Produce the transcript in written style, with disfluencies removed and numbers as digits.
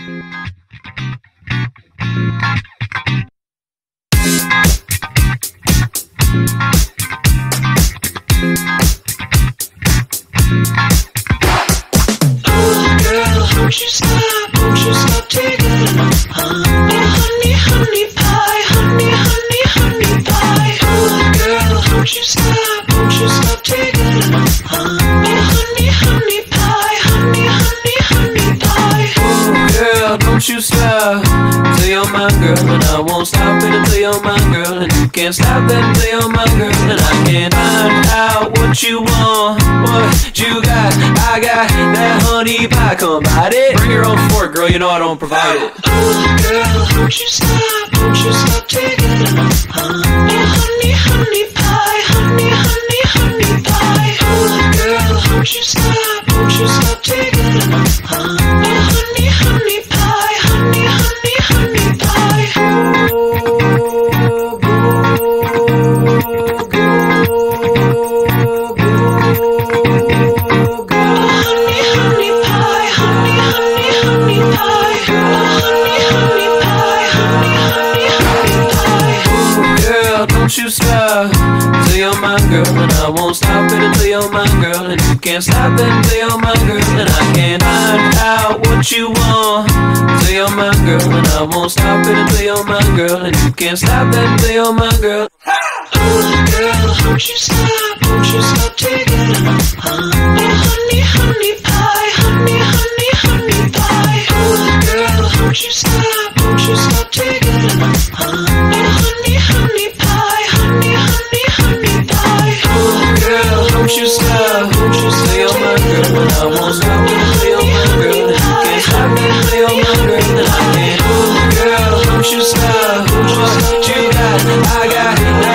Won't you stop taking honey, honey pie, honey, honey, honey pie. Oh, girl, won't you stop taking honey, honey pie, honey, honey, honey pie. Oh, girl, don't you stop till you're my girl, and I won't stop it until you're my girl, and you can't stop that until you're my girl, and I can't find out what you want, what you got. I got that honey pie, come bite it. Bring your own fork, girl, you know I don't provide it. Oh, girl, won't you stop taking honey, honey pie, honey, honey, honey pie. Oh, girl, won't you stop taking honey, honey pie, honey, honey, honey pie. Don't you stop till you're my girl, and I won't stop it until you're my girl, and you can't stop that until you're my girl, and I can't find out what you want till you're my girl, and I won't stop it until you're my girl, and you can't stop that until you're my girl. Oh, girl, won't you stop taking honey, honey pie, honey, honey, honey pie. Oh, girl, won't you stop taking honey, honey pie, honey, honey, honey pie. Oh, girl, don't you stop till you're my girl, and I won't stop it until you're my girl, and you can't stop it until you're my girl, and I can't. Oh, girl, don't you stop what you got. I got